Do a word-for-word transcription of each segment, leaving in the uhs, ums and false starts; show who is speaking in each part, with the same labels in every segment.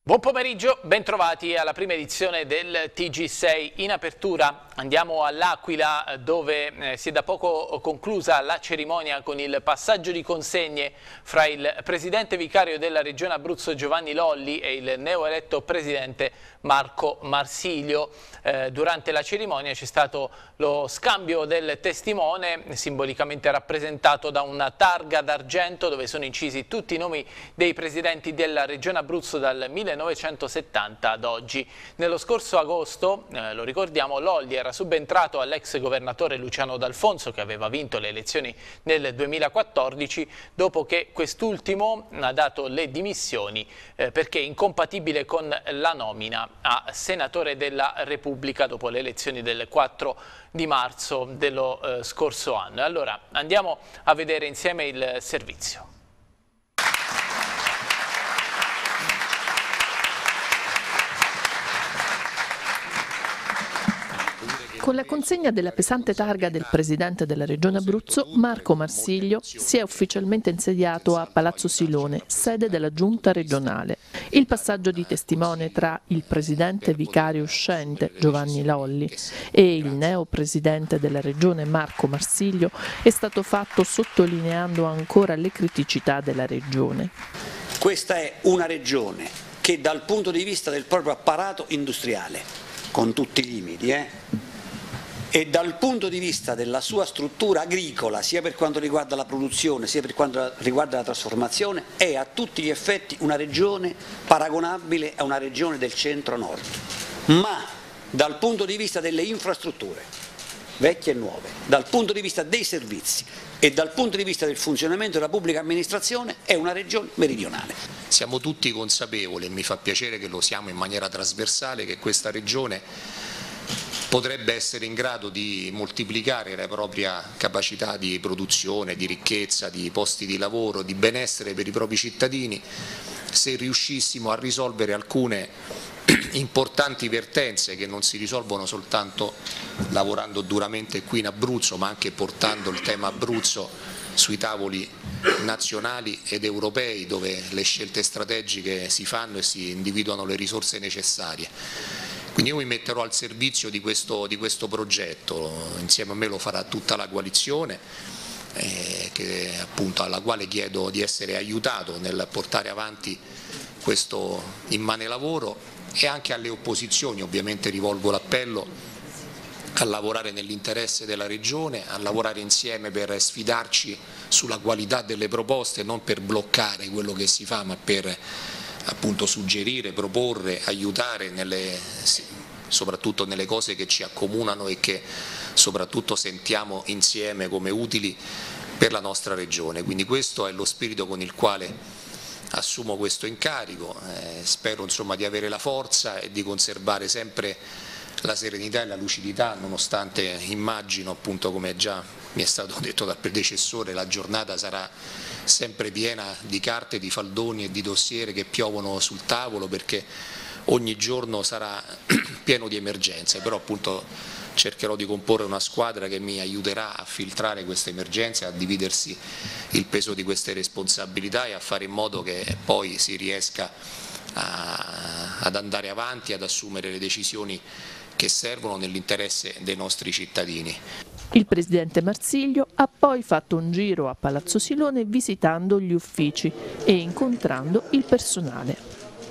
Speaker 1: Buon pomeriggio, bentrovati alla prima edizione del T G sei. In apertura andiamo all'Aquila, dove eh, si è da poco conclusa la cerimonia con il passaggio di consegne fra il presidente vicario della Regione Abruzzo Giovanni Lolli e il neoeletto presidente Marco Marsilio. Eh, durante la cerimonia c'è stato lo scambio del testimone, simbolicamente rappresentato da una targa d'argento dove sono incisi tutti i nomi dei presidenti della Regione Abruzzo dal millenovecentosettanta ad oggi. Nello scorso agosto, eh, lo ricordiamo, Lolli era subentrato all'ex governatore Luciano D'Alfonso, che aveva vinto le elezioni nel duemilaquattordici, dopo che quest'ultimo ha dato le dimissioni eh, perché incompatibile con la nomina a senatore della Repubblica dopo le elezioni del quattro di marzo dello eh, scorso anno. Allora andiamo a vedere insieme il servizio.
Speaker 2: Con la consegna della pesante targa del presidente della Regione Abruzzo, Marco Marsilio si è ufficialmente insediato a Palazzo Silone, sede della Giunta regionale. Il passaggio di testimone tra il presidente vicario uscente Giovanni Lolli e il neo-presidente della Regione Marco Marsilio è stato fatto sottolineando ancora le criticità della Regione.
Speaker 3: Questa è una Regione che dal punto di vista del proprio apparato industriale, con tutti i limiti, eh, e dal punto di vista della sua struttura agricola, sia per quanto riguarda la produzione, sia per quanto riguarda la trasformazione, è a tutti gli effetti una regione paragonabile a una regione del centro-nord. Ma dal punto di vista delle infrastrutture, vecchie e nuove, dal punto di vista dei servizi e dal punto di vista del funzionamento della pubblica amministrazione, è una regione meridionale.
Speaker 4: Siamo tutti consapevoli, e mi fa piacere che lo siamo in maniera trasversale, che questa regione potrebbe essere in grado di moltiplicare la propria capacità di produzione, di ricchezza, di posti di lavoro, di benessere per i propri cittadini, se riuscissimo a risolvere alcune importanti vertenze che non si risolvono soltanto lavorando duramente qui in Abruzzo, ma anche portando il tema Abruzzo sui tavoli nazionali ed europei, dove le scelte strategiche si fanno e si individuano le risorse necessarie. Quindi io mi metterò al servizio di questo, di questo progetto, insieme a me lo farà tutta la coalizione, eh, che, appunto, alla quale chiedo di essere aiutato nel portare avanti questo immane lavoro, e anche alle opposizioni ovviamente rivolgo l'appello a lavorare nell'interesse della Regione, a lavorare insieme per sfidarci sulla qualità delle proposte, non per bloccare quello che si fa, ma per appunto suggerire, proporre, aiutare nelle, soprattutto nelle cose che ci accomunano e che soprattutto sentiamo insieme come utili per la nostra regione. Quindi questo è lo spirito con il quale assumo questo incarico, eh, spero insomma di avere la forza e di conservare sempre la serenità e la lucidità, nonostante immagino, appunto, come già mi è stato detto dal predecessore, la giornata sarà sempre piena di carte, di faldoni e di dossier che piovono sul tavolo, perché ogni giorno sarà pieno di emergenze, però appunto cercherò di comporre una squadra che mi aiuterà a filtrare queste emergenze, a dividersi il peso di queste responsabilità e a fare in modo che poi si riesca a, ad andare avanti, ad assumere le decisioni che servono nell'interesse dei nostri cittadini.
Speaker 2: Il presidente Marsilio ha poi fatto un giro a Palazzo Silone visitando gli uffici e incontrando il personale.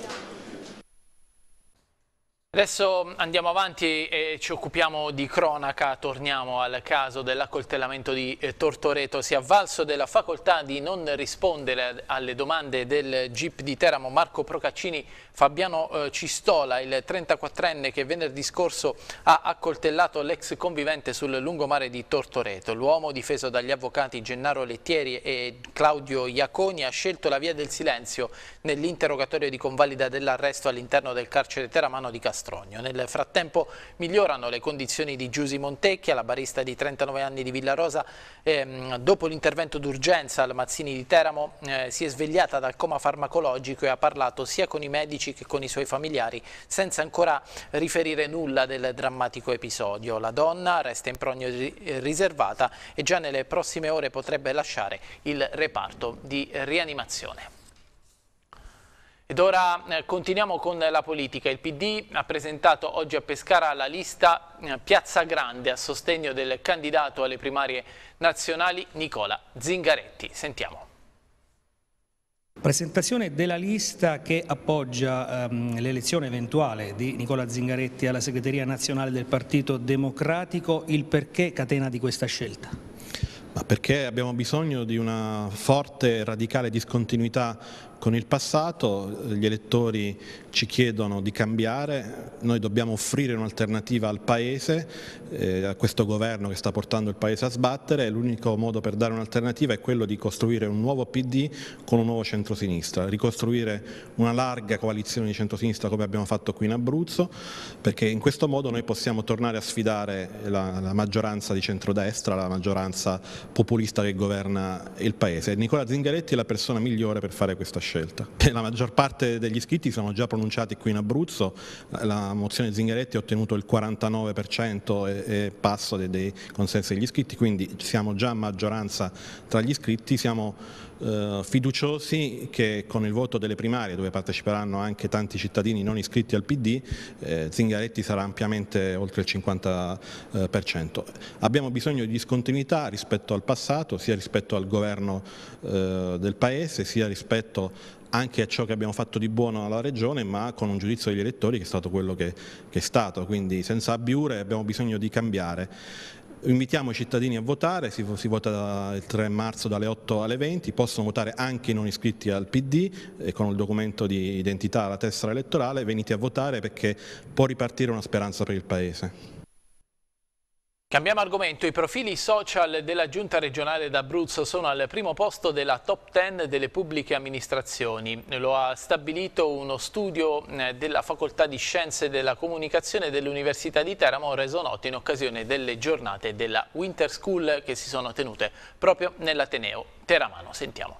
Speaker 1: Adesso andiamo avanti e ci occupiamo di cronaca, torniamo al caso dell'accoltellamento di Tortoreto. Si è avvalso della facoltà di non rispondere alle domande del G I P di Teramo Marco Procaccini Fabiano Cistola, il trentaquattrenne che venerdì scorso ha accoltellato l'ex convivente sul lungomare di Tortoreto. L'uomo, difeso dagli avvocati Gennaro Lettieri e Claudio Iaconi, ha scelto la via del silenzio nell'interrogatorio di convalida dell'arresto all'interno del carcere teramano di Castello. Nel frattempo migliorano le condizioni di Giusy Montecchia, la barista di trentanove anni di Villarosa. Ehm, dopo l'intervento d'urgenza al Mazzini di Teramo eh, si è svegliata dal coma farmacologico e ha parlato sia con i medici che con i suoi familiari, senza ancora riferire nulla del drammatico episodio. La donna resta in prognosi riservata e già nelle prossime ore potrebbe lasciare il reparto di rianimazione. Ed ora eh, continuiamo con la politica. Il P D ha presentato oggi a Pescara la lista eh, Piazza Grande a sostegno del candidato alle primarie nazionali Nicola Zingaretti. Sentiamo.
Speaker 5: Presentazione della lista che appoggia ehm, l'elezione eventuale di Nicola Zingaretti alla segreteria nazionale del Partito Democratico. Il perché catena di questa scelta?
Speaker 6: Ma perché abbiamo bisogno di una forte e radicale discontinuità con il passato. Gli elettori ci chiedono di cambiare, noi dobbiamo offrire un'alternativa al Paese, eh, a questo governo che sta portando il Paese a sbattere, e l'unico modo per dare un'alternativa è quello di costruire un nuovo P D con un nuovo centrosinistra, ricostruire una larga coalizione di centrosinistra come abbiamo fatto qui in Abruzzo, perché in questo modo noi possiamo tornare a sfidare la, la maggioranza di centrodestra, la maggioranza populista che governa il Paese. Nicola Zingaretti è la persona migliore per fare questa scelta. La maggior parte degli iscritti sono già pronunciati qui in Abruzzo, la mozione Zingaretti ha ottenuto il quarantanove per cento e, e passo dei, dei consensi degli iscritti, quindi siamo già a maggioranza tra gli iscritti, siamo eh, fiduciosi che con il voto delle primarie, dove parteciperanno anche tanti cittadini non iscritti al P D, eh, Zingaretti sarà ampiamente oltre il cinquanta per cento. Abbiamo bisogno di discontinuità rispetto al passato, sia rispetto al governo eh, del Paese, sia rispetto anche a ciò che abbiamo fatto di buono alla Regione, ma con un giudizio degli elettori che è stato quello che, che è stato, quindi senza abbiure abbiamo bisogno di cambiare. Invitiamo i cittadini a votare, si, si vota il tre marzo dalle otto alle venti, possono votare anche i non iscritti al P D e con il documento di identità, la tessera elettorale, venite a votare perché può ripartire una speranza per il Paese.
Speaker 1: Cambiamo argomento. I profili social della Giunta regionale d'Abruzzo sono al primo posto della top dieci delle pubbliche amministrazioni. Lo ha stabilito uno studio della Facoltà di Scienze della Comunicazione dell'Università di Teramo, reso noto in occasione delle giornate della Winter School che si sono tenute proprio nell'Ateneo teramano. Sentiamo.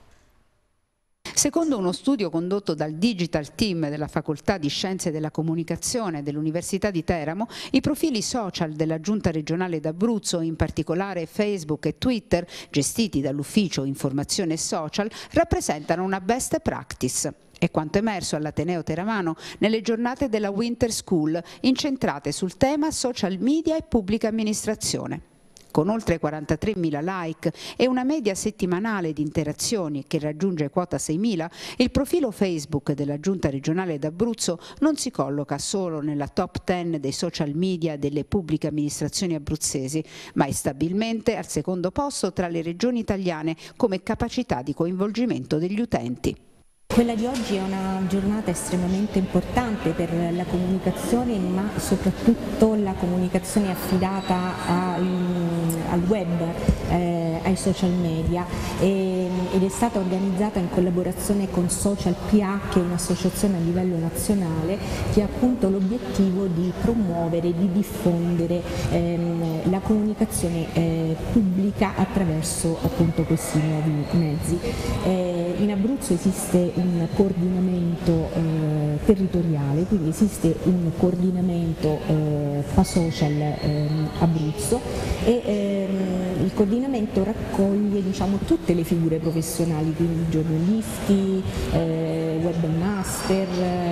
Speaker 7: Secondo uno studio condotto dal Digital Team della Facoltà di Scienze della Comunicazione dell'Università di Teramo, i profili social della Giunta regionale d'Abruzzo, in particolare Facebook e Twitter, gestiti dall'Ufficio Informazione e Social, rappresentano una best practice. È quanto emerso all'Ateneo teramano nelle giornate della Winter School, incentrate sul tema social media e pubblica amministrazione. Con oltre quarantatremila like e una media settimanale di interazioni che raggiunge quota seimila, il profilo Facebook della Giunta regionale d'Abruzzo non si colloca solo nella top dieci dei social media delle pubbliche amministrazioni abruzzesi, ma è stabilmente al secondo posto tra le regioni italiane come capacità di coinvolgimento degli utenti.
Speaker 8: Quella di oggi è una giornata estremamente importante per la comunicazione, ma soprattutto la comunicazione affidata al, al web, eh, ai social media, e, ed è stata organizzata in collaborazione con Social P A, che è un'associazione a livello nazionale che ha appunto l'obiettivo di promuovere, di diffondere ehm, la comunicazione eh, pubblica attraverso appunto questi nuovi mezzi. Eh, in Abruzzo esiste un coordinamento eh, territoriale, quindi esiste un coordinamento eh, F A Social eh, Abruzzo, e ehm, il coordinamento raccoglie, diciamo, tutte le figure professionali, quindi giornalisti, eh, webmaster,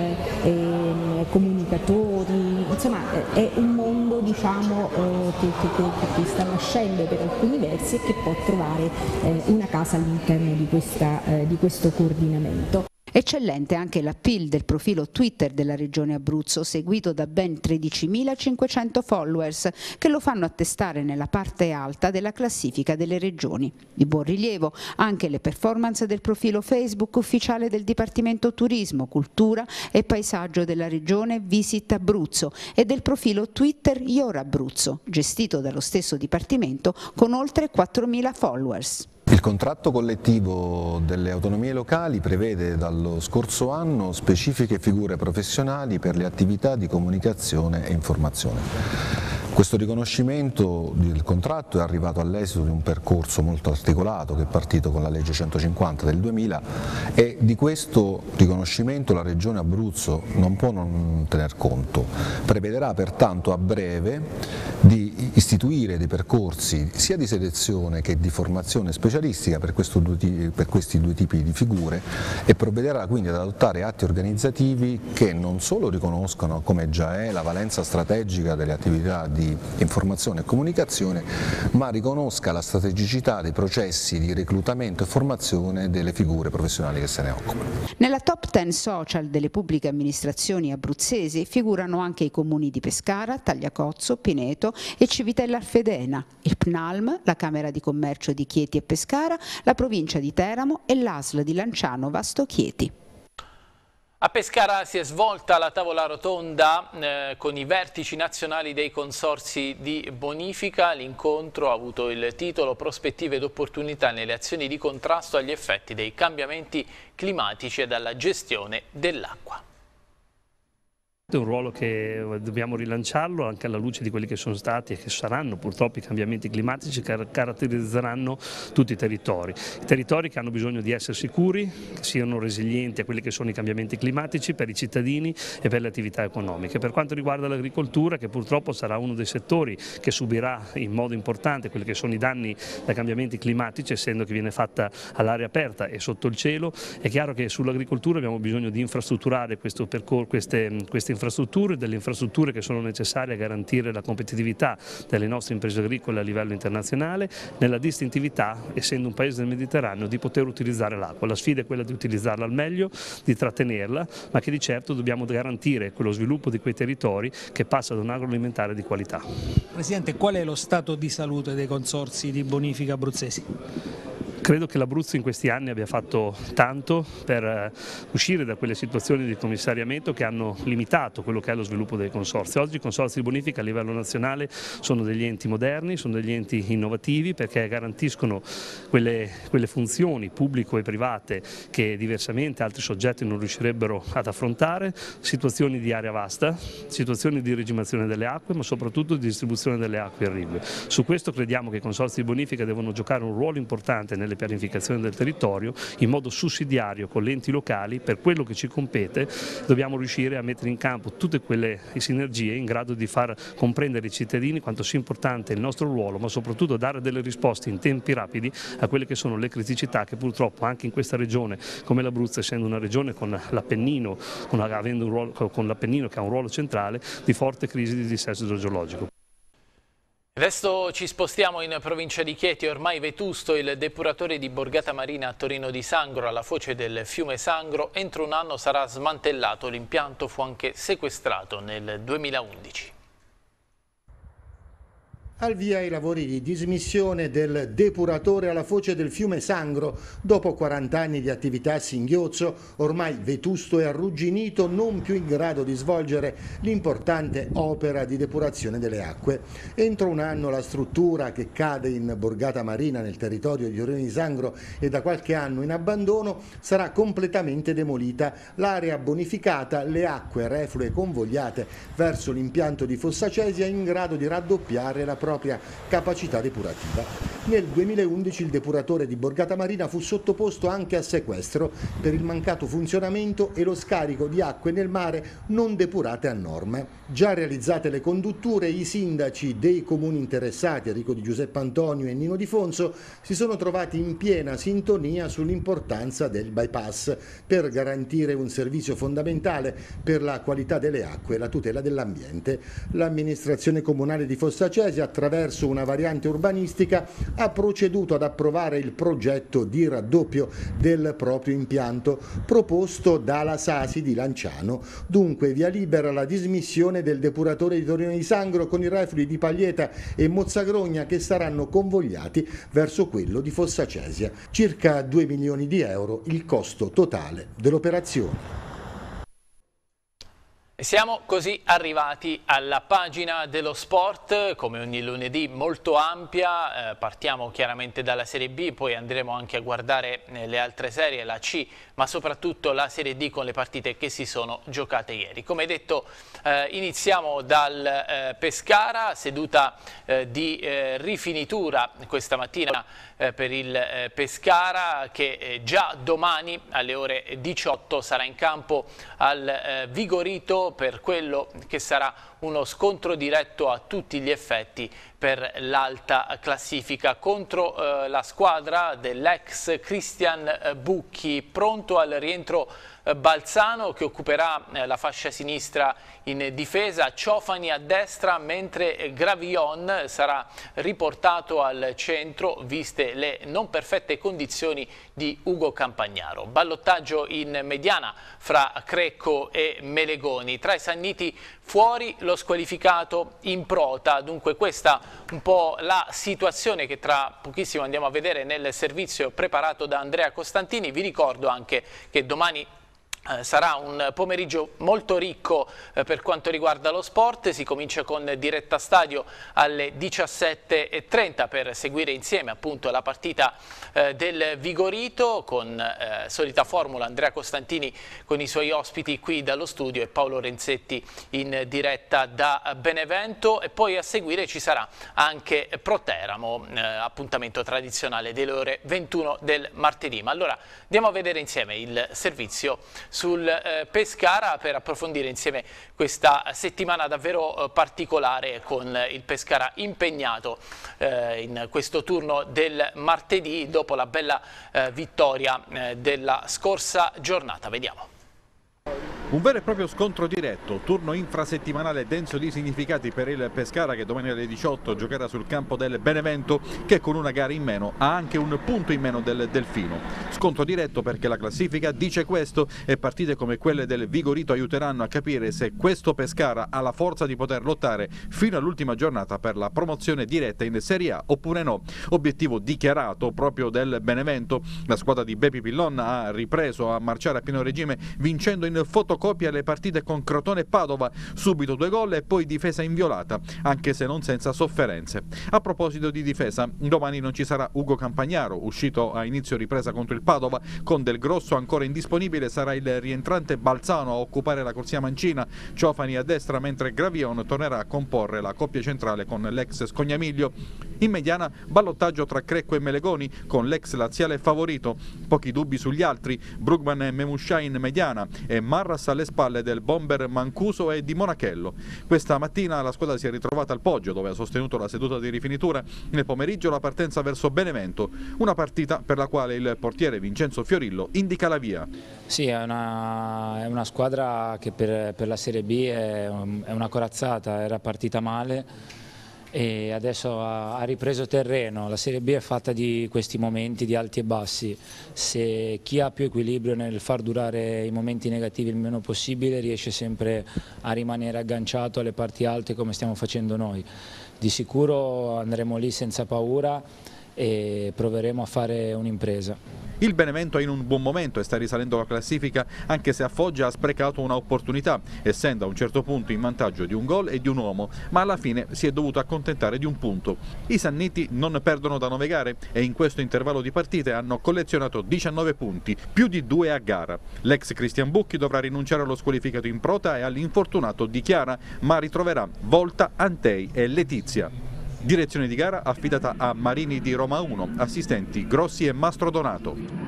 Speaker 8: eh, comunicatori, insomma è un mondo, diciamo, eh, che, che, che sta nascendo per alcuni versi e che può trovare eh, una casa all'interno di, questa, eh, di questo coordinamento.
Speaker 7: Eccellente anche l'appeal del profilo Twitter della Regione Abruzzo, seguito da ben tredicimilacinquecento followers, che lo fanno attestare nella parte alta della classifica delle regioni. Di buon rilievo anche le performance del profilo Facebook ufficiale del Dipartimento Turismo, Cultura e Paesaggio della Regione Visit Abruzzo e del profilo Twitter Your Abruzzo, gestito dallo stesso Dipartimento con oltre quattromila followers.
Speaker 9: Il contratto collettivo delle autonomie locali prevede dallo scorso anno specifiche figure professionali per le attività di comunicazione e informazione. Questo riconoscimento del contratto è arrivato all'esito di un percorso molto articolato che è partito con la legge centocinquanta del duemila e di questo riconoscimento la Regione Abruzzo non può non tener conto. Prevederà pertanto a breve di istituire dei percorsi sia di selezione che di formazione specialistica per, questo due, per questi due tipi di figure e provvederà quindi ad adottare atti organizzativi che non solo riconoscano, come già è, la valenza strategica delle attività di informazione e comunicazione, ma riconosca la strategicità dei processi di reclutamento e formazione delle figure professionali che se ne occupano.
Speaker 7: Nella top ten social delle pubbliche amministrazioni abruzzesi figurano anche i comuni di Pescara, Tagliacozzo, Pineto e Civitella Arfedena, il P N A L M, la Camera di Commercio di Chieti e Pescara, la provincia di Teramo e l'A S L di Lanciano Vasto Chieti.
Speaker 1: A Pescara si è svolta la tavola rotonda eh, con i vertici nazionali dei consorzi di bonifica. L'incontro ha avuto il titolo Prospettive ed opportunità nelle azioni di contrasto agli effetti dei cambiamenti climatici e alla gestione dell'acqua.
Speaker 10: È un ruolo che dobbiamo rilanciarlo anche alla luce di quelli che sono stati e che saranno purtroppo i cambiamenti climatici che caratterizzeranno tutti i territori. I territori che hanno bisogno di essere sicuri, che siano resilienti a quelli che sono i cambiamenti climatici per i cittadini e per le attività economiche. Per quanto riguarda l'agricoltura, che purtroppo sarà uno dei settori che subirà in modo importante quelli che sono i danni dai cambiamenti climatici, essendo che viene fatta all'aria aperta e sotto il cielo, è chiaro che sull'agricoltura abbiamo bisogno di infrastrutturare questo percorso, queste, queste infrastrutture, delle infrastrutture che sono necessarie a garantire la competitività delle nostre imprese agricole a livello internazionale, nella distintività, essendo un paese del Mediterraneo, di poter utilizzare l'acqua. La sfida è quella di utilizzarla al meglio, di trattenerla, ma che di certo dobbiamo garantire quello sviluppo di quei territori che passa da un agroalimentare di qualità.
Speaker 5: Presidente, qual è lo stato di salute dei consorzi di bonifica abruzzesi?
Speaker 10: Credo che l'Abruzzo in questi anni abbia fatto tanto per uscire da quelle situazioni di commissariamento che hanno limitato quello che è lo sviluppo dei consorzi. Oggi i consorzi di bonifica a livello nazionale sono degli enti moderni, sono degli enti innovativi perché garantiscono quelle, quelle funzioni pubblico e private che diversamente altri soggetti non riuscirebbero ad affrontare, situazioni di area vasta, situazioni di regimazione delle acque, ma soprattutto di distribuzione delle acque irrigue. Su questo crediamo che i consorzi di bonifica devono giocare un ruolo importante nelle pianificazioni del territorio in modo sussidiario con le enti locali. Per quello che ci compete dobbiamo riuscire a mettere in campo tutte quelle sinergie in grado di far comprendere ai cittadini quanto sia importante il nostro ruolo, ma soprattutto dare delle risposte in tempi rapidi a quelle che sono le criticità che purtroppo anche in questa regione come l'Abruzzo, essendo una regione con l'Appennino, con, avendo un ruolo, con l'Appennino che ha un ruolo centrale, di forte crisi di dissesto idrogeologico.
Speaker 1: Adesso ci spostiamo in provincia di Chieti, ormai vetusto il depuratore di Borgata Marina a Torino di Sangro alla foce del fiume Sangro. Entro un anno sarà smantellato, l'impianto fu anche sequestrato nel duemilaundici.
Speaker 11: Al via i lavori di dismissione del depuratore alla foce del fiume Sangro. Dopo quaranta anni di attività a singhiozzo, ormai vetusto e arrugginito, non più in grado di svolgere l'importante opera di depurazione delle acque. Entro un anno la struttura, che cade in Borgata Marina nel territorio di Torino di Sangro e da qualche anno in abbandono, sarà completamente demolita. L'area bonificata, le acque reflue convogliate verso l'impianto di Fossacesia in grado di raddoppiare la propria propria capacità depurativa. Nel duemilaundici il depuratore di Borgata Marina fu sottoposto anche a sequestro per il mancato funzionamento e lo scarico di acque nel mare non depurate a norma. Già realizzate le condutture, i sindaci dei comuni interessati, Enrico Di Giuseppe Antonio e Nino Di Fonso, si sono trovati in piena sintonia sull'importanza del bypass per garantire un servizio fondamentale per la qualità delle acque e la tutela dell'ambiente. L'amministrazione comunale di Fossacesia, attraverso una variante urbanistica, ha proceduto ad approvare il progetto di raddoppio del proprio impianto proposto dalla Sasi di Lanciano. Dunque via libera alla dismissione del depuratore di Torino di Sangro con i reflui di Paglieta e Mozzagrogna che saranno convogliati verso quello di Fossacesia. Circa due milioni di euro il costo totale dell'operazione.
Speaker 1: Siamo così arrivati alla pagina dello sport, come ogni lunedì molto ampia, eh, partiamo chiaramente dalla Serie B, poi andremo anche a guardare eh, le altre serie, la C, ma soprattutto la Serie D con le partite che si sono giocate ieri. Come detto, eh, iniziamo dal eh, Pescara, seduta eh, di eh, rifinitura questa mattina eh, per il eh, Pescara che eh, già domani alle ore diciotto sarà in campo al eh, Vigorito per quello che sarà uno scontro diretto a tutti gli effetti per l'alta classifica contro eh, la squadra dell'ex Christian Bucchi, pronto al rientro eh, Balzano che occuperà eh, la fascia sinistra in difesa, Ciofani a destra, mentre Gravillon sarà riportato al centro viste le non perfette condizioni di Ugo Campagnaro. Ballottaggio in mediana fra Crecco e Melegoni, tra i Sanniti fuori lo squalificato in prota, dunque questa un po' la situazione che tra pochissimo andiamo a vedere nel servizio preparato da Andrea Costantini. Vi ricordo anche che domani Eh, sarà un pomeriggio molto ricco eh, per quanto riguarda lo sport, si comincia con diretta stadio alle diciassette e trenta per seguire insieme appunto la partita eh, del Vigorito con eh, solita formula, Andrea Costantini con i suoi ospiti qui dallo studio e Paolo Renzetti in diretta da Benevento, e poi a seguire ci sarà anche Proteramo, eh, appuntamento tradizionale delle ore ventuno del martedì. Ma allora andiamo a vedere insieme il servizio sul eh, Pescara per approfondire insieme questa settimana davvero eh, particolare con il Pescara impegnato eh, in questo turno del martedì dopo la bella eh, vittoria eh, della scorsa giornata. Vediamo.
Speaker 12: Un vero e proprio scontro diretto, turno infrasettimanale denso di significati per il Pescara che domani alle diciotto giocherà sul campo del Benevento che con una gara in meno ha anche un punto in meno del Delfino. Scontro diretto perché la classifica dice questo e partite come quelle del Vigorito aiuteranno a capire se questo Pescara ha la forza di poter lottare fino all'ultima giornata per la promozione diretta in Serie A oppure no. Obiettivo dichiarato proprio del Benevento, la squadra di Bepi Pillon ha ripreso a marciare a pieno regime vincendo in fotocopia le partite con Crotone e Padova, subito due gol e poi difesa inviolata, anche se non senza sofferenze. A proposito di difesa, domani non ci sarà Ugo Campagnaro, uscito a inizio ripresa contro il Padova, con Del Grosso ancora indisponibile sarà il rientrante Balzano a occupare la corsia mancina, Ciofani a destra mentre Gravillon tornerà a comporre la coppia centrale con l'ex Scognamiglio. In mediana ballottaggio tra Crecco e Melegoni con l'ex laziale favorito, pochi dubbi sugli altri, Brugman e Memuscià in mediana e Marras alle spalle del bomber Mancuso e di Monachello. Questa mattina la squadra si è ritrovata al Poggio dove ha sostenuto la seduta di rifinitura, nel pomeriggio la partenza verso Benevento, una partita per la quale il portiere Vincenzo Fiorillo indica la via.
Speaker 13: Sì, è una, è una squadra che per, per la Serie B è, è una corazzata, era partita male e adesso ha, ha ripreso terreno. La Serie B è fatta di questi momenti di alti e bassi, se chi ha più equilibrio nel far durare i momenti negativi il meno possibile riesce sempre a rimanere agganciato alle parti alte come stiamo facendo noi. Di sicuro andremo lì senza paura e proveremo a fare un'impresa.
Speaker 12: Il Benevento è in un buon momento e sta risalendo la classifica anche se a Foggia ha sprecato un'opportunità, essendo a un certo punto in vantaggio di un gol e di un uomo, ma alla fine si è dovuto accontentare di un punto. I Sanniti non perdono da nove gare e in questo intervallo di partite hanno collezionato diciannove punti, più di due a gara. L'ex Christian Bucchi dovrà rinunciare allo squalificato in prota e all'infortunato Di Chiara, ma ritroverà Volta, Antei e Letizia. Direzione di gara affidata a Marini di Roma uno, assistenti Grossi e Mastro Donato.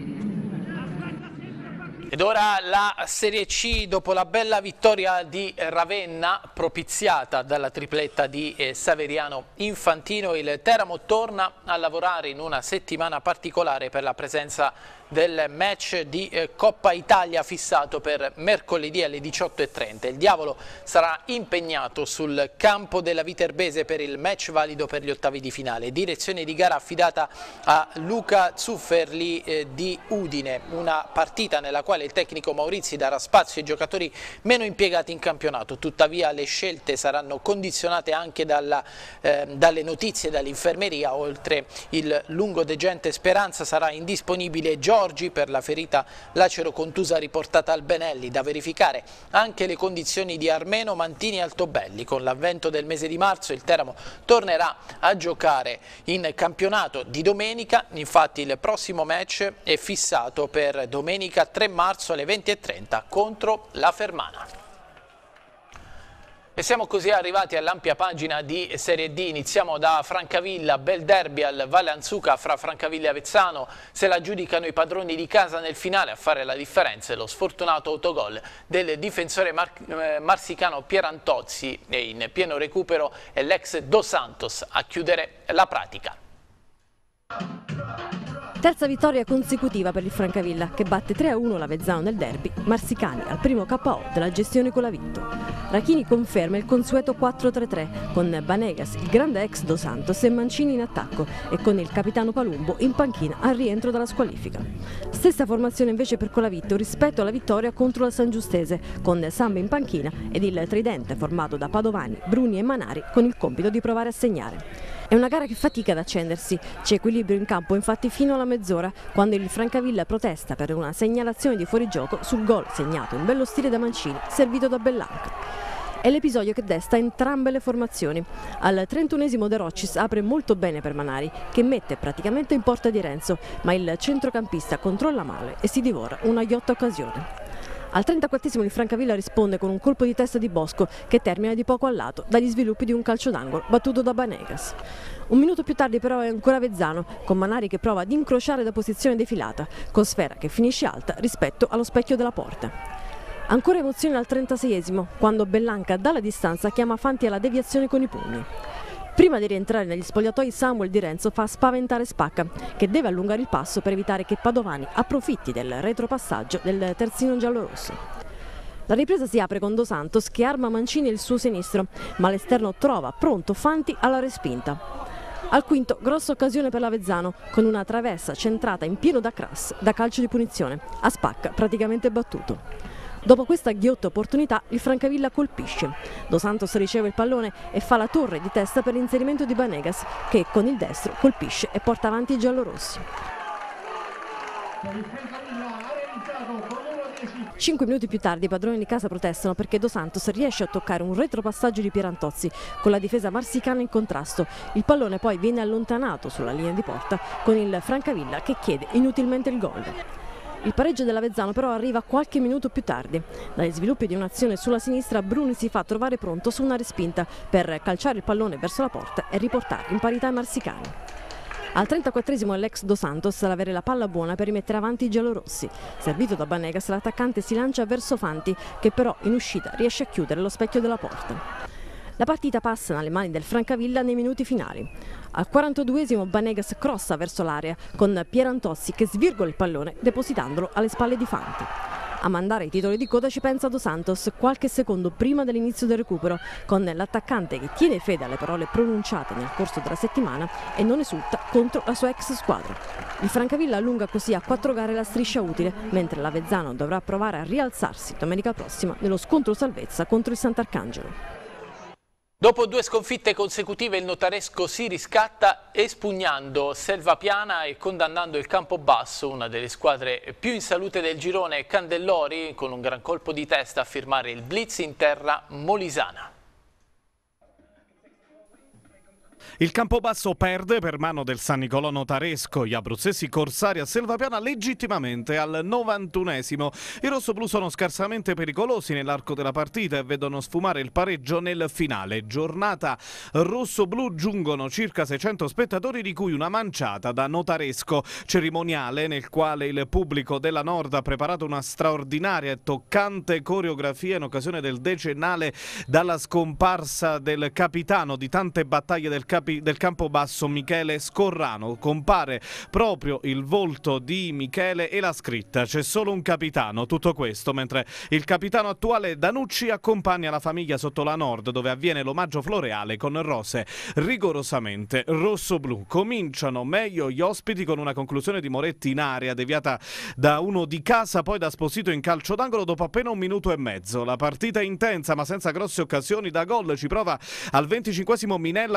Speaker 1: Ed ora la Serie C, dopo la bella vittoria di Ravenna, propiziata dalla tripletta di Saveriano Infantino, il Teramo torna a lavorare in una settimana particolare per la presenza del match di Coppa Italia fissato per mercoledì alle diciotto e trenta. Il Diavolo sarà impegnato sul campo della Viterbese per il match valido per gli ottavi di finale. Direzione di gara affidata a Luca Zufferli eh, di Udine, una partita nella quale il tecnico Maurizi darà spazio ai giocatori meno impiegati in campionato. Tuttavia le scelte saranno condizionate anche dalla, eh, dalle notizie dall'infermeria. Oltre il lungo degente Speranza sarà indisponibile Gio Giorgi per la ferita lacero-contusa riportata al Benelli. Da verificare anche le condizioni di Armeno Mantini Altobelli. Con l'avvento del mese di marzo il Teramo tornerà a giocare in campionato di domenica, infatti il prossimo match è fissato per domenica tre marzo alle venti e trenta contro la Fermana. E siamo così arrivati all'ampia pagina di Serie D. Iniziamo da Francavilla, bel derby al Valle Anzuca fra Francavilla e Avezzano. Se la giudicano i padroni di casa nel finale, a fare la differenza è lo sfortunato autogol del difensore mar marsicano Pierantozzi, e in pieno recupero è l'ex Dos Santos a chiudere la pratica.
Speaker 14: Terza vittoria consecutiva per il Francavilla, che batte tre a uno l'Avezzano nel derby, marsicani al primo K O della gestione Colavitto. Rachini conferma il consueto quattro tre tre, con Banegas, il grande ex Dos Santos, e Mancini in attacco e con il capitano Palumbo in panchina al rientro dalla squalifica. Stessa formazione invece per Colavitto rispetto alla vittoria contro la San Giustese, con Samba in panchina ed il tridente formato da Padovani, Bruni e Manari con il compito di provare a segnare. È una gara che fatica ad accendersi, c'è equilibrio in campo infatti fino alla mezz'ora, quando il Francavilla protesta per una segnalazione di fuorigioco sul gol segnato in bello stile da Mancini, servito da Bellanca. È l'episodio che desta entrambe le formazioni. Al trentunesimo De Roccis apre molto bene per Manari, che mette praticamente in porta di Renzo, ma il centrocampista controlla male e si divora una ghiotta occasione. Al trentaquattresimo il Francavilla risponde con un colpo di testa di Bosco che termina di poco a lato dagli sviluppi di un calcio d'angolo battuto da Banegas. Un minuto più tardi però è ancora Avezzano, con Manari che prova ad incrociare da posizione defilata, con sfera che finisce alta rispetto allo specchio della porta. Ancora emozione al trentaseiesimo, quando Bellanca dalla distanza chiama Fanti alla deviazione con i pugni. Prima di rientrare negli spogliatoi, Samuel Di Renzo fa spaventare Spacca, che deve allungare il passo per evitare che Padovani approfitti del retropassaggio del terzino giallorosso. La ripresa si apre con Dos Santos che arma Mancini il suo sinistro, ma l'esterno trova pronto Fanti alla respinta. Al quinto, grossa occasione per l'Avezzano, con una traversa centrata in pieno da Crass, da calcio di punizione, a Spacca praticamente battuto. Dopo questa ghiotta opportunità il Francavilla colpisce. Dos Santos riceve il pallone e fa la torre di testa per l'inserimento di Banegas, che con il destro colpisce e porta avanti i giallorossi. Cinque minuti più tardi i padroni di casa protestano perché Dos Santos riesce a toccare un retropassaggio di Pierantozzi con la difesa marsicana in contrasto. Il pallone poi viene allontanato sulla linea di porta con il Francavilla che chiede inutilmente il gol. Il pareggio dell'Avezzano però arriva qualche minuto più tardi. Dagli sviluppi di un'azione sulla sinistra Bruni si fa trovare pronto su una respinta per calciare il pallone verso la porta e riportare in parità i marsicani. Al trentaquattresimo è l'ex Dos Santos ad avere la palla buona per rimettere avanti i giallorossi. Servito da Banegas, l'attaccante si lancia verso Fanti, che però in uscita riesce a chiudere lo specchio della porta. La partita passa nelle mani del Francavilla nei minuti finali. Al quarantaduesimo Banegas crossa verso l'area con Pierantozzi che svirgola il pallone depositandolo alle spalle di Fanti. A mandare i titoli di coda ci pensa Dos Santos qualche secondo prima dell'inizio del recupero, con l'attaccante che tiene fede alle parole pronunciate nel corso della settimana e non esulta contro la sua ex squadra. Il Francavilla allunga così a quattro gare la striscia utile, mentre l'Avezzano dovrà provare a rialzarsi domenica prossima nello scontro salvezza contro il Sant'Arcangelo.
Speaker 1: Dopo due sconfitte consecutive il Notaresco si riscatta espugnando Selvapiana e condannando il Campobasso, una delle squadre più in salute del girone, Candellori, con un gran colpo di testa a firmare il blitz in terra molisana.
Speaker 15: Il Campobasso perde per mano del San Nicolò Notaresco, gli abruzzesi corsari a Selvapiana legittimamente al novantunesimo. I rossoblù sono scarsamente pericolosi nell'arco della partita e vedono sfumare il pareggio nel finale. Giornata rossoblù, giungono circa seicento spettatori, di cui una manciata da Notaresco. Cerimoniale nel quale il pubblico della Nord ha preparato una straordinaria e toccante coreografia in occasione del decennale dalla scomparsa del capitano di tante battaglie del capitano del Campobasso, Michele Scorrano. Compare proprio il volto di Michele e la scritta: c'è solo un capitano. Tutto questo mentre il capitano attuale Danucci accompagna la famiglia sotto la Nord, dove avviene l'omaggio floreale con rose rigorosamente rosso-blu. Cominciano meglio gli ospiti con una conclusione di Moretti in area deviata da uno di casa, poi da Sposito in calcio d'angolo dopo appena un minuto e mezzo. La partita è intensa ma senza grosse occasioni da gol. Ci prova al venticinquesimo Minella con un destro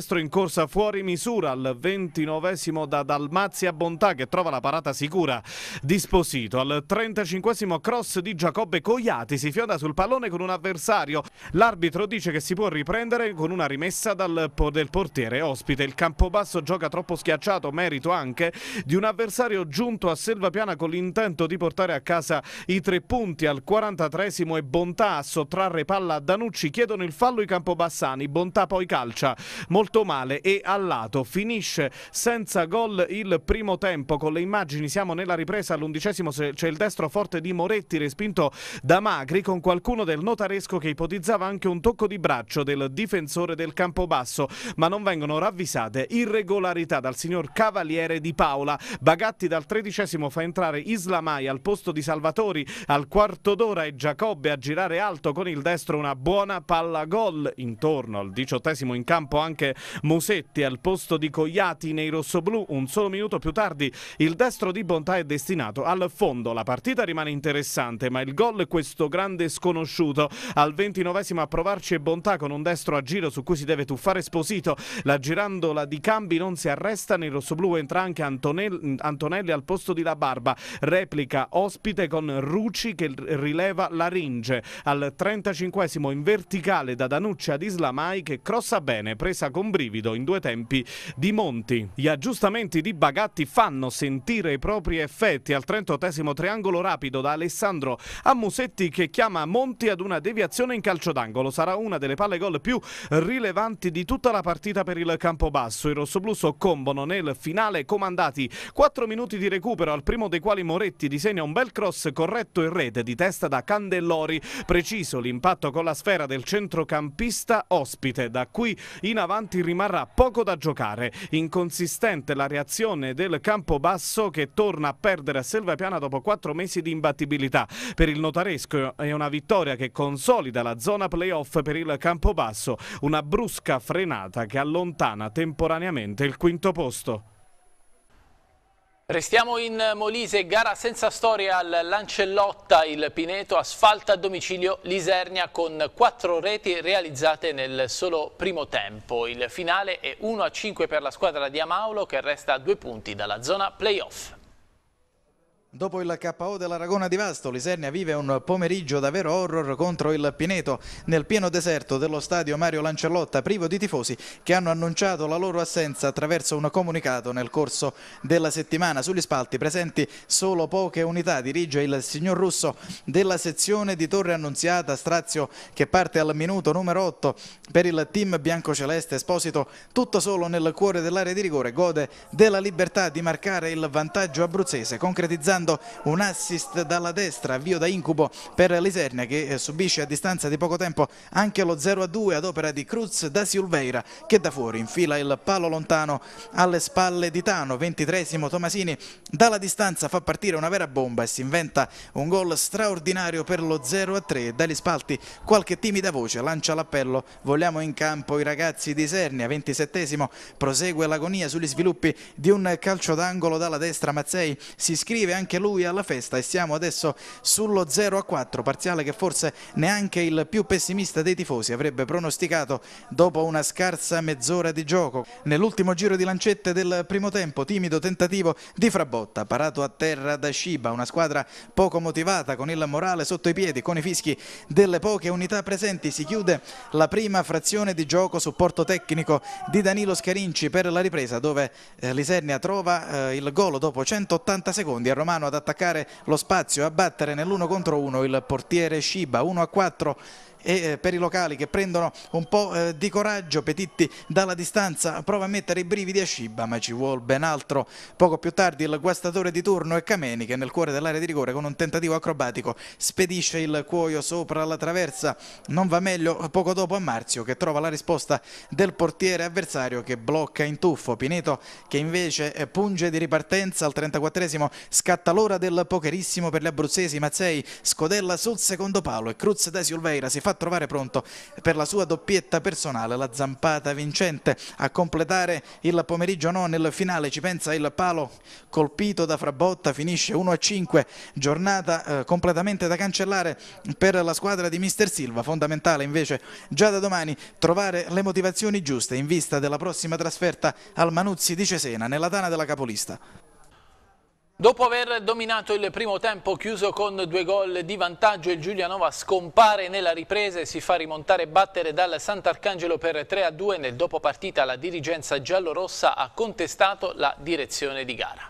Speaker 15: destro in corsa fuori misura al ventinovesimo da Dalmazia Bontà, che trova la parata sicura di Sposito. Al trentacinquesimo cross di Giacobbe Cogliati, si fionda sul pallone con un avversario. L'arbitro dice che si può riprendere con una rimessa dal, del portiere ospite. Il Campobasso gioca troppo schiacciato, merito anche di un avversario giunto a Selvapiana con l'intento di portare a casa i tre punti. Al quarantatreesimo e Bontà a sottrarre palla a Danucci, chiedono il fallo i campobassani. Bontà poi calcia molto male e al lato. Finisce senza gol il primo tempo. Con le immagini siamo nella ripresa, all'undicesimo c'è il destro forte di Moretti respinto da Magri, con qualcuno del notaresco che ipotizzava anche un tocco di braccio del difensore del Campobasso, ma non vengono ravvisate irregolarità dal signor Cavaliere di Paola. Bagatti dal tredicesimo fa entrare Islamai al posto di Salvatori. Al quarto d'ora è Giacobbe a girare alto con il destro una buona palla gol. Intorno al diciottesimo in campo anche Musetti al posto di Cogliati nei rossoblù. Un solo minuto più tardi il destro di Bontà è destinato al fondo. La partita rimane interessante, ma il gol è questo grande sconosciuto. Al ventinovesimo a provarci è Bontà con un destro a giro su cui si deve tuffare Sposito. La girandola di Cambi non si arresta, nel rossoblù entra anche Antonelli, Antonelli al posto di La Barba. Replica ospite con Rucci che rileva Laringe. Al trentacinquesimo in verticale da Danucci ad Islamai che crossa bene, presa con brivido in due tempi di Monti. Gli aggiustamenti di Bagatti fanno sentire i propri effetti. Al trentottesimo triangolo rapido da Alessandro a Musetti che chiama Monti ad una deviazione in calcio d'angolo. Sarà una delle palle gol più rilevanti di tutta la partita per il Campobasso. I rossoblù soccombono nel finale comandati quattro minuti di recupero, al primo dei quali Moretti disegna un bel cross corretto in rete di testa da Candellori. Preciso l'impatto con la sfera del centrocampista ospite. Da qui in avanti rimarrà poco da giocare. Inconsistente la reazione del Campobasso che torna a perdere a Selvapiana dopo quattro mesi di imbattibilità. Per il notaresco è una vittoria che consolida la zona playoff per il Campobasso, una brusca frenata che allontana temporaneamente il quinto posto.
Speaker 1: Restiamo in Molise, gara senza storia al Lancellotta, il Pineto asfalta a domicilio l'Isernia con quattro reti realizzate nel solo primo tempo. Il finale è uno a cinque per la squadra di Amaulo che resta a due punti dalla zona playoff.
Speaker 16: Dopo il K O dell'Aragona di Vasto, l'Isernia vive un pomeriggio davvero horror contro il Pineto nel pieno deserto dello stadio Mario Lancellotta, privo di tifosi che hanno annunciato la loro assenza attraverso un comunicato nel corso della settimana. Sugli spalti presenti solo poche unità, dirige il signor Russo della sezione di Torre Annunziata, strazio che parte al minuto numero otto per il team biancoceleste. Esposito tutto solo nel cuore dell'area di rigore, gode della libertà di marcare il vantaggio abruzzese, concretizzando un assist dalla destra, avvio da incubo per l'Isernia che subisce a distanza di poco tempo anche lo zero a due ad opera di Cruz da Silveira che da fuori infila il palo lontano alle spalle di Tano. Ventitreesimo Tomasini dalla distanza fa partire una vera bomba e si inventa un gol straordinario per lo zero a tre. Dagli spalti qualche timida voce lancia l'appello: vogliamo in campo i ragazzi di Isernia. Ventisettesimo prosegue l'agonia sugli sviluppi di un calcio d'angolo dalla destra. Mazzei si iscrive anche lui alla festa e siamo adesso sullo zero a quattro, parziale che forse neanche il più pessimista dei tifosi avrebbe pronosticato dopo una scarsa mezz'ora di gioco. Nell'ultimo giro di lancette del primo tempo, timido tentativo di Frabotta, parato a terra da Sciba, una squadra poco motivata con il morale sotto i piedi. Con i fischi delle poche unità presenti si chiude la prima frazione di gioco, supporto tecnico di Danilo Scarinci per la ripresa, dove eh, l'Isernia trova eh, il gol dopo centottanta secondi. A Romano ad attaccare lo spazio e a battere nell'uno contro uno il portiere Sciba. Uno a quattro e per i locali che prendono un po' eh, di coraggio. Petitti dalla distanza prova a mettere i brividi a Sciba, ma ci vuole ben altro. Poco più tardi il guastatore di turno è Cameni che nel cuore dell'area di rigore con un tentativo acrobatico spedisce il cuoio sopra la traversa. Non va meglio poco dopo a Marzio che trova la risposta del portiere avversario che blocca in tuffo. Pineto che invece punge di ripartenza. Al trentaquattresimo scatta l'ora del pokerissimo per gli abruzzesi. Mazzei scodella sul secondo palo e Cruz da Silveira si fa trovare pronto per la sua doppietta personale, la zampata vincente. A completare il pomeriggio no, nel finale ci pensa il palo colpito da Frabotta, finisce uno a cinque, giornata eh, completamente da cancellare per la squadra di mister Silva. Fondamentale invece già da domani trovare le motivazioni giuste in vista della prossima trasferta al Manuzzi di Cesena nella tana della capolista.
Speaker 1: Dopo aver dominato il primo tempo chiuso con due gol di vantaggio, il Giulianova scompare nella ripresa e si fa rimontare e battere dal Sant'Arcangelo per tre a due. Nel dopopartita la dirigenza giallorossa ha contestato la direzione di gara.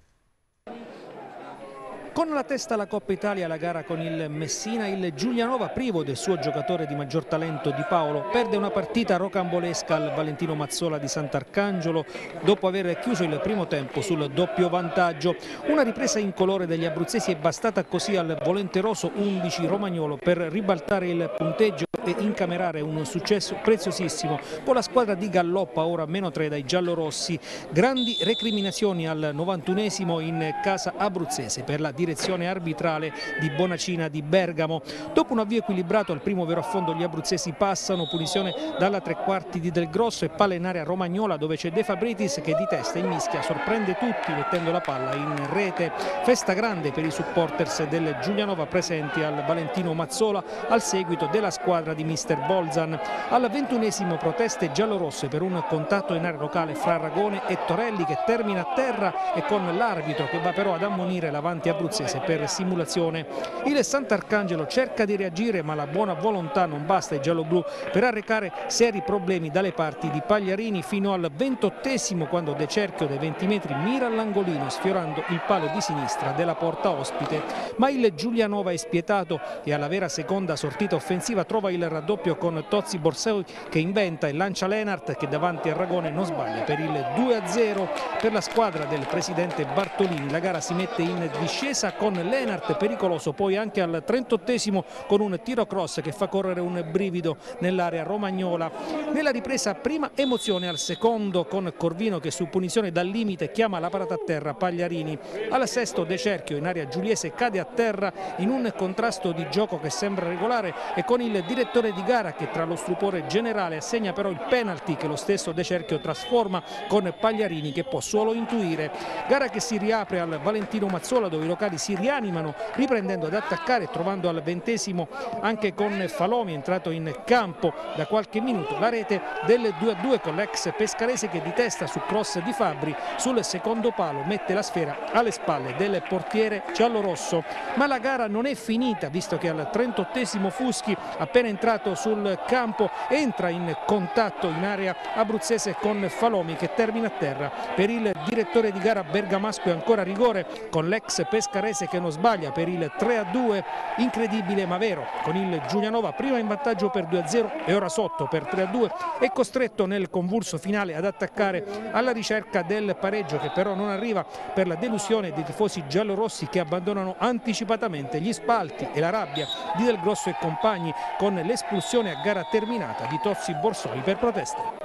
Speaker 5: Con la testa la Coppa Italia, la gara con il Messina, il Giulianova, privo del suo giocatore di maggior talento Di Paolo, perde una partita rocambolesca al Valentino Mazzola di Sant'Arcangelo dopo aver chiuso il primo tempo sul doppio vantaggio. Una ripresa incolore degli abruzzesi è bastata così al volenteroso undici romagnolo per ribaltare il punteggio e incamerare un successo preziosissimo con la squadra di Galloppa, ora meno tre dai giallorossi. Grandi recriminazioni al novantunesimo in casa abruzzese per la direzione arbitrale di Bonacina di Bergamo. Dopo un avvio equilibrato al primo vero affondo gli abruzzesi passano, punizione dalla tre quarti di Del Grosso e palla in area romagnola dove c'è De Fabritis che di testa in mischia sorprende tutti mettendo la palla in rete. Festa grande per i supporters del Giulianova presenti al Valentino Mazzola al seguito della squadra di mister Bolzan. Al ventunesimo proteste giallorosse per un contatto in area locale fra Ragone e Torelli che termina a terra e con l'arbitro che va però ad ammonire l'avanti abruzzese per simulazione. Il Sant'Arcangelo cerca di reagire ma la buona volontà non basta ai gialloblu per arrecare seri problemi dalle parti di Pagliarini fino al ventottesimo quando De Cerchio dai venti metri mira all'angolino sfiorando il palo di sinistra della porta ospite. Ma il Giulianova è spietato e alla vera seconda sortita offensiva trova il raddoppio con Tozzi Borsoi che inventa e lancia Lenart che davanti a Ragone non sbaglia per il due a zero. Per la squadra del presidente Bartolini la gara si mette in discesa con Lenart pericoloso poi anche al trentottesimo con un tiro cross che fa correre un brivido nell'area romagnola. Nella ripresa prima emozione, al secondo con Corvino che su punizione dal limite chiama la parata a terra Pagliarini. Al sesto De Cerchio in area giuliese cade a terra in un contrasto di gioco che sembra regolare e con il direttore di gara che tra lo stupore generale assegna però il penalty che lo stesso De Cerchio trasforma con Pagliarini che può solo intuire. Gara che si riapre al Valentino Mazzola dove i locali si rianimano riprendendo ad attaccare e trovando al ventesimo anche con Falomi entrato in campo da qualche minuto la rete del due a due con l'ex pescarese che di testa su cross di Fabbri sul secondo palo mette la sfera alle spalle del portiere giallorosso. Ma la gara non è finita visto che al trentottesimo Fuschi appena entrato sul campo entra in contatto in area abruzzese con Falomi che termina a terra. Per il direttore di gara bergamasco è ancora rigore con l'ex pescarese che non sbaglia per il tre a due, incredibile ma vero, con il Giulianova prima in vantaggio per due a zero e ora sotto per tre a due è costretto nel convulso finale ad attaccare alla ricerca del pareggio che però non arriva per la delusione dei tifosi giallorossi che abbandonano anticipatamente gli spalti e la rabbia di Del Grosso e compagni con l'espulsione a gara terminata di Tozzi Borsoi per proteste.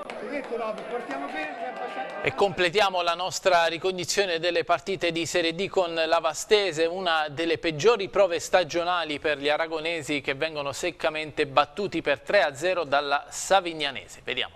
Speaker 1: E completiamo la nostra ricognizione delle partite di Serie D con la Vastese, una delle peggiori prove stagionali per gli aragonesi che vengono seccamente battuti per tre a zero dalla Savignanese. Vediamo.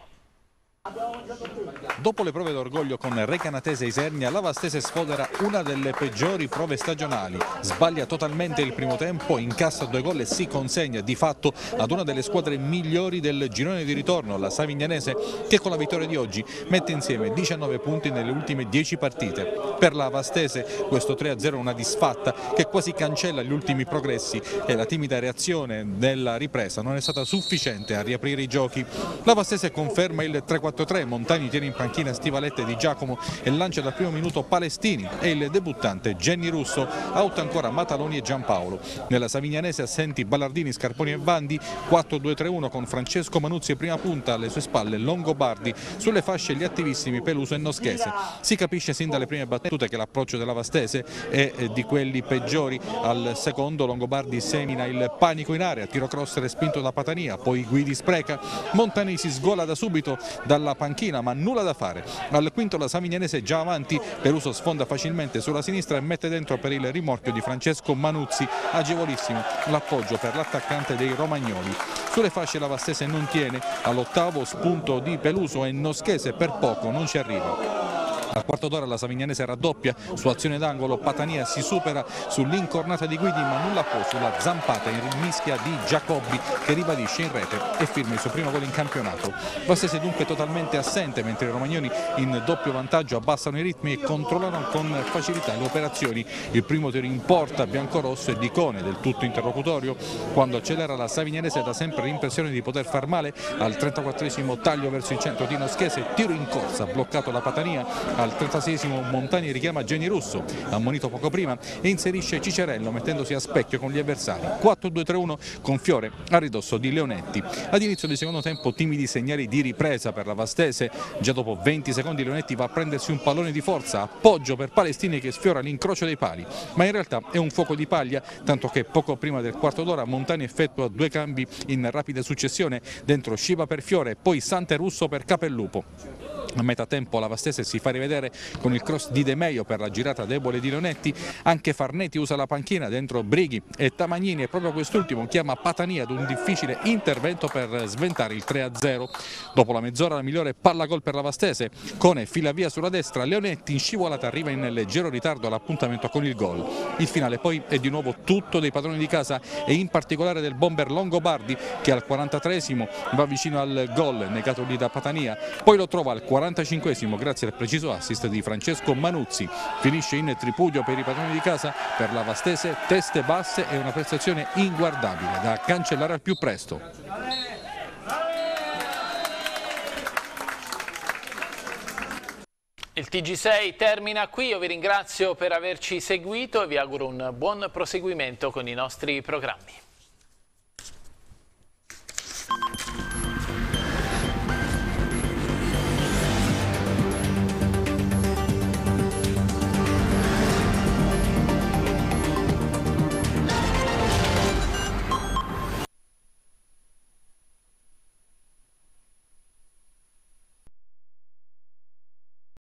Speaker 12: Dopo le prove d'orgoglio con Recanatese e Isernia, la Vastese sfodera una delle peggiori prove stagionali. Sbaglia totalmente il primo tempo, incassa due gol e si consegna di fatto ad una delle squadre migliori del girone di ritorno, la Savignanese, che con la vittoria di oggi mette insieme diciannove punti nelle ultime dieci partite. Per la Vastese questo tre a zero è una disfatta che quasi cancella gli ultimi progressi e la timida reazione della ripresa non è stata sufficiente a riaprire i giochi. La Vastese conferma il tre quattro tre, Montagni tiene in panchina Stivalette Di Giacomo e lancia dal primo minuto Palestini e il debuttante Genni Russo, out ancora Mataloni e Giampaolo. Nella Savignanese assenti Ballardini, Scarponi e Vandi, quattro due tre uno con Francesco Manuzzi prima punta, alle sue spalle Longobardi, sulle fasce gli attivissimi Peluso e Noschese. Si capisce sin dalle prime battute che l'approccio della Vastese è di quelli peggiori. Al secondo Longobardi semina il panico in area, tiro cross respinto da Patania, poi Guidi spreca, Montani si sgola da subito dalla dalla panchina, ma nulla da fare. Al quinto la Savignanese già avanti, Peluso sfonda facilmente sulla sinistra e mette dentro per il rimorchio di Francesco Manuzzi, agevolissimo l'appoggio per l'attaccante dei romagnoli. Sulle fasce la Vastese non tiene, all'ottavo spunto di Peluso e Noschese per poco non ci arriva. Al quarto d'ora la Savignanese raddoppia, su azione d'angolo Patania si supera sull'incornata di Guidi, ma nulla può sulla zampata in mischia di Giacobbi che ribadisce in rete e firma il suo primo gol in campionato. Vastese dunque totalmente assente, mentre i romagnoli in doppio vantaggio abbassano i ritmi e controllano con facilità le operazioni. Il primo tiro in porta biancorosso è di Cone, del tutto interlocutorio. Quando accelera la Savignanese dà sempre l'impressione di poter far male. Al trentaquattresimo taglio verso il centro di Noschese, tiro in corsa bloccato da Patania. Al trentaseiesimo Montani richiama Geni Russo, ammonito poco prima, e inserisce Cicerello mettendosi a specchio con gli avversari. quattro due tre uno con Fiore a ridosso di Leonetti. Ad inizio di secondo tempo timidi segnali di ripresa per la Vastese. Già dopo venti secondi Leonetti va a prendersi un pallone di forza, appoggio per Palestini che sfiora l'incrocio dei pali, ma in realtà è un fuoco di paglia, tanto che poco prima del quarto d'ora Montani effettua due cambi in rapida successione, dentro Sciva per Fiore e poi Sante Russo per Capellupo. A metà tempo la Vastese si fa rivedere con il cross di De Meio per la girata debole di Leonetti. Anche Farnetti usa la panchina dentro Brighi e Tamagnini, e proprio quest'ultimo chiama Patania ad un difficile intervento per sventare il tre a zero. Dopo la mezz'ora la migliore palla gol per la Vastese. Cone fila via sulla destra, Leonetti in scivolata arriva in leggero ritardo all'appuntamento con il gol. Il finale poi è di nuovo tutto dei padroni di casa e in particolare del bomber Longobardi che al quarantatreesimo va vicino al gol negato lì da Patania, poi lo trova al quarantacinquesimo grazie al preciso assist di Francesco Manuzzi. Finisce in tripudio per i padroni di casa. Per la Vastese teste basse e una prestazione inguardabile da cancellare al più presto.
Speaker 1: Il T G sei termina qui, io vi ringrazio per averci seguito e vi auguro un buon proseguimento con i nostri programmi.